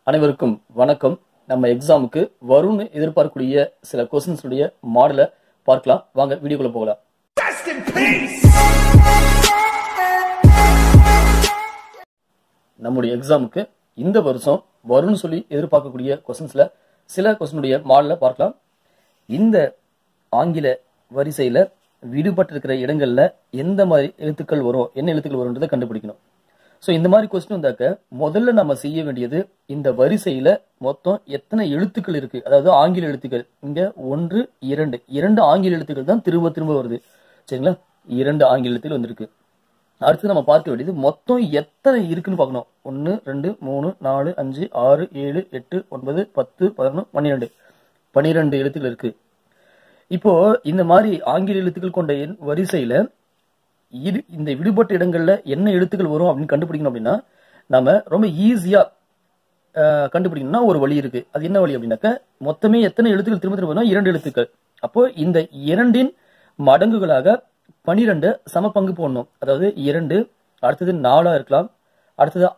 அனைவருக்கும் வணக்கம். நம்ம எக்ஸாமுக்கு வரும்னு எதிர்பார்க்கக்கூடிய சில क्वेश्चंस உடைய மாடலை பார்க்கலாம். வாங்க வீடியோக்குள்ள போகலாம். நம்முடைய எக்ஸாமுக்கு இந்த வருஷம் வரும்னு சொல்லி எதிர்பார்க்கக்கூடிய क्वेश्चंसல சில क्वेश्चन உடைய மாடலை பார்க்கலாம். இந்த ஆங்கில வரிசையில விடுபட்டிருக்கிற இடங்கள்ல எந்த மாதிரி எழுத்துக்கள் வரும், என்ன எழுத்துக்கள் வரும்ன்றதை கண்டுபிடிக்கணும். சோ இந்த மாதிரி क्वेश्चन வந்தாக்க முதல்ல நம்ம செய்ய வேண்டியது இந்த வரிசையில மொத்தம் எத்தனை எழுத்துக்கள் இருக்கு, அதாவது ஆங்கில எழுத்துக்கள். இங்க 1 2 ஆங்கில எழுத்துக்கள் தான் திரும்ப திரும்ப வருது. சரிங்களா, 2 ஆங்கில எழுத்துக்கள் வந்திருக்கு. அடுத்து நம்ம பார்க்க வேண்டியது மொத்தம் எத்தனை இருக்குன்னு பார்க்கணும். 1 2 3 4 5 6 7 8 9 10 11 12 எழுத்துக்கள் இருக்கு. இப்போ இந்த மாதிரி ஆங்கில எழுத்துக்கள் கொண்ட வரிசையில இந்த விடுபட்ட இடங்கள்ல என்ன எழுத்துக்கள் வரும் அப்படின்னு கண்டுபிடிக்கணும். அப்படின்னா நம்ம ரொம்ப ஈஸியா கண்டுபிடிக்கணும்னா ஒரு வழி இருக்கு. அது என்ன வழி அப்படின்னாக்க மொத்தமே எத்தனை எழுத்துக்கள் திரும்ப திரும்ப 2 எழுத்துக்கள். அப்போ இந்த 2 மடங்குகளாக 12 சம பங்கு போடணும். அதாவது 2, அடுத்தது 4 இருக்கலாம், அடுத்தது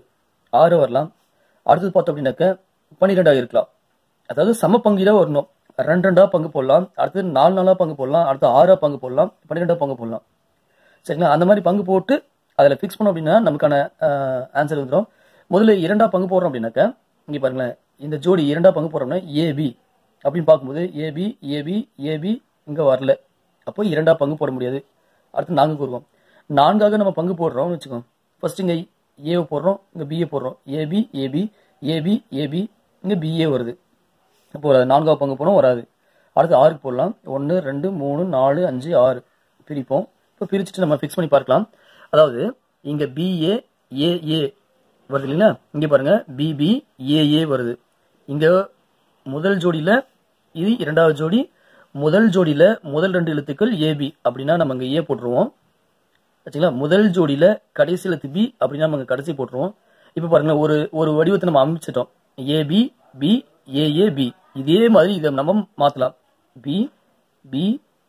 6 வரலாம், அடுத்தது பார்த்தோம் அப்படின்னாக்க 12 இருக்கலாம். அதாவது சம பங்குல வரணும். 2 பங்கு போடலாம், அடுத்தது 4 பங்கு போடலாம், அடுத்து 6 பங்கு போடலாம், 12 பங்கு போடலாம். சரிங்களா, அந்த மாதிரி பங்கு போட்டு அதில் ஃபிக்ஸ் பண்ணோம் அப்படின்னா நமக்கான ஆன்சர் வந்துடும். முதல்ல 2 பங்கு போடுறோம் அப்படின்னாக்க இங்கே பாருங்களேன், இந்த ஜோடி 2 பங்கு போடுறோம்னா ஏபி அப்படின்னு பார்க்கும்போது ஏபி ஏபி ஏபி இங்கே வரல. அப்போ 2 பங்கு போட முடியாது. அடுத்து 4 வருவோம். 4 நம்ம பங்கு போடுறோம்னு வச்சுக்கோங்க. ஃபர்ஸ்ட் இங்கே ஏவை போடுறோம், இங்கே பிஏ போடுறோம். ஏபி ஏபி ஏபி ஏபி இங்கே பிஏ வருது. இப்போ 4 பங்கு போனோம் வராது. அடுத்து 6 போடலாம். 1 2 3 4 5 6 பிரிப்போம். இப்போ பிரிச்சுட்டு நம்ம ஃபிக்ஸ் பண்ணி பார்க்கலாம். அதாவது இங்க பிஏ ஏஏ வருது இல்லைன்னா, இங்க பாருங்க பிபி ஏஏ வருது. இங்க முதல் ஜோடியில இது இரண்டாவது ஜோடி, முதல் ஜோடியில முதல் 2 எழுத்துக்கள் ஏபி அப்படின்னா நம்ம இங்க ஏ போட்டுருவோம். ஆச்சுங்களா, முதல் ஜோடியில கடைசி எழுத்து பி அப்படின்னா நம்ம கடைசி போட்டுருவோம். இப்போ பாருங்க ஒரு வடிவத்தை நம்ம அமைச்சிட்டோம். A B B A A B. இதே மாதிரி இதை நம்ம மாத்தலாம். பி பி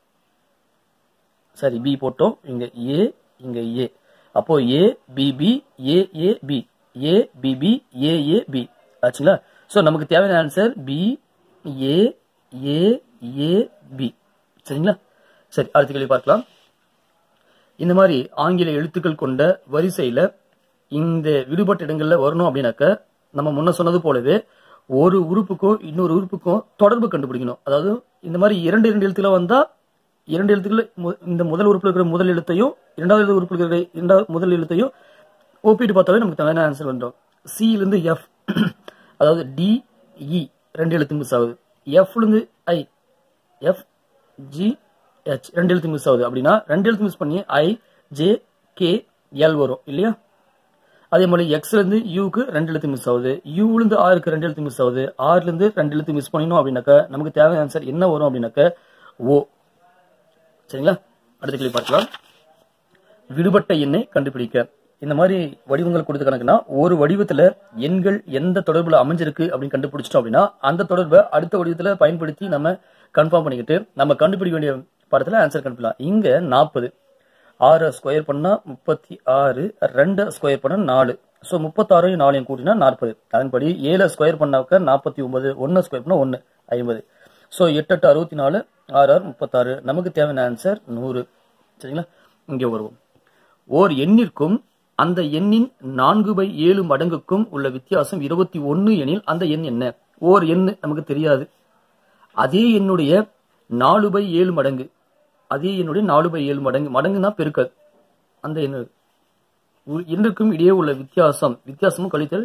சரி பி போட்டோம், இங்க ஏ இங்க ஏ. அப்போ A B B A A B, A B B A A B ஆச்சுங்களா. சோ நமக்கு தேவையான answer B A A A B. சரிங்களா, சரி அடுத்த கேள்வி பார்க்கலாம். இந்த மாதிரி ஆங்கில எழுத்துக்கள் கொண்ட வரிசையில இந்த விடுபட்ட இடங்கள்ல வரணும் அப்படின்னாக்க நம்ம முன்ன சொன்னது போலவே ஒரு உறுப்புக்கும் இன்னொரு உறுப்புக்கும் தொடர்பு கண்டுபிடிக்கணும். அதாவது இந்த மாதிரி 2 எழுத்துக்கள் வந்தா 2 எழுத்துக்கள் இந்த முதல் உறுப்புல இருக்கிற முதல் எழுத்தையும் இரண்டாவது உறுப்புல இருக்கிற முதல் எழுத்தையும் ஒப்பிட்டு பார்த்தாவே நமக்கு தேவையான ஆன்சர் வந்துடும். சி இருந்து எஃப், அதாவது டி இ 2 எழுத்து மிஸ் ஆகுது. எஃப் இருந்து ஐ, எஃப் ஜி ஹெச் 2 எழுத்து மிஸ் ஆகுது. அப்படின்னா 2 எழுத்து மிஸ் பண்ணி ஐ ஜே கே எல் வரும் இல்லையா. அதே மாதிரி எக்ஸ்ல இருந்து யூக்கு 2 எழுத்து மிஸ் ஆகுது, யூல இருந்து ஆருக்கு 2 எழுத்து மிஸ் ஆகுது, ஆர்ல இருந்து 2 எழுத்து மிஸ் பண்ணினோம் அப்படின்னாக்க நமக்கு தேவையான ஆன்சர் என்ன வரும் அப்படின்னாக்க ஓ. சரிங்களா, அடுத்த கேள்வி பார்க்கலாம். விடுபட்ட எண்ணை கண்டுபிடிக்க. இந்த மாதிரி வடிவங்கள் கொடுத்து கணக்குனா ஒரு வடிவத்துல எண்கள் எந்த தொடர்புல அமைஞ்சிருக்கு அப்படின்னு கண்டுபிடிச்சிட்டோம் அப்படின்னா அந்த தொடர்பை அடுத்த வடிவத்துல பயன்படுத்தி நம்ம கன்ஃபார்ம் பண்ணிக்கிட்டு நம்ம கண்டுபிடிக்க வேண்டிய படத்துல ஆன்சர் கண்டுபிடிக்கலாம். இங்க 40, 6 ஸ்கொயர் பண்ணா 36, 2 ஸ்கொயர் பண்ணா 4. ஸோ 36 4 கூட்டினா 40. அதன்படி 7 ஸ்கொயர் பண்ணாக்க 49, 1 ஸ்கொயர் பண்ணா 1 50. ஸோ 8 8 64, 6 6 36. நமக்கு தேவையான ஆன்சர் 100. சரிங்களா, இங்கே வருவோம். ஓர் எண்ணிற்கும் அந்த எண்ணின் 4/7 மடங்குக்கும் உள்ள வித்தியாசம் 21 எனில் அந்த எண் என்ன? ஓர் எண் நமக்கு தெரியாது. அதே எண்ணுடைய 4/7 மடங்கு, அதே எண்ணுடைய 4/7 மடங்கு, மடங்குனா பெருக்கல். அந்த எண்ணுக்கும் இடையே உள்ள வித்தியாசமும் கழித்தல்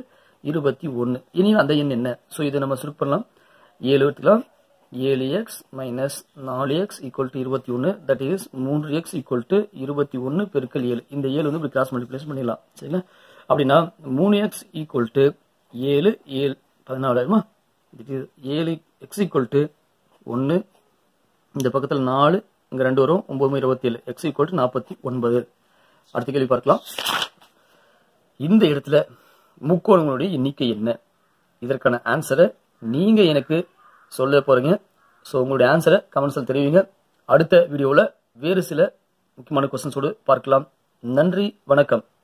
21 எனில் அந்த எண் என்ன? ஸோ இதை நம்ம சுருக்க பண்ணலாம். 7 எடுத்துக்கலாம். 7x minus 4x equal to 21, that is 3x equal to 21 பெருக்கல் 7. இந்த 7 வந்து இப்படி கிராஸ் மல்டிப்ளேஷன் பண்ணிடலாம். சரிங்களா, அப்படின்னா 3x equal to 7 7 14 7x equal to 1, இந்த பக்கத்தில் 4, இங்க 2 வரும், 9 27, x ஈக்குவல் டு 49. அடுத்த கேள்வி பார்க்கலாம். இந்த இடத்துல முக்கோணங்களுடைய எண்ணிக்கை என்ன? இதற்கான ஆன்சரை நீங்க எனக்கு சொல்ல போறீங்க. ஸோ உங்களுடைய ஆன்சரை கமெண்ட்ஸ்ல தெரிவிங்க. அடுத்த வீடியோவில் வேறு சில முக்கியமான क्वेश्चंसோடு பார்க்கலாம். நன்றி, வணக்கம்.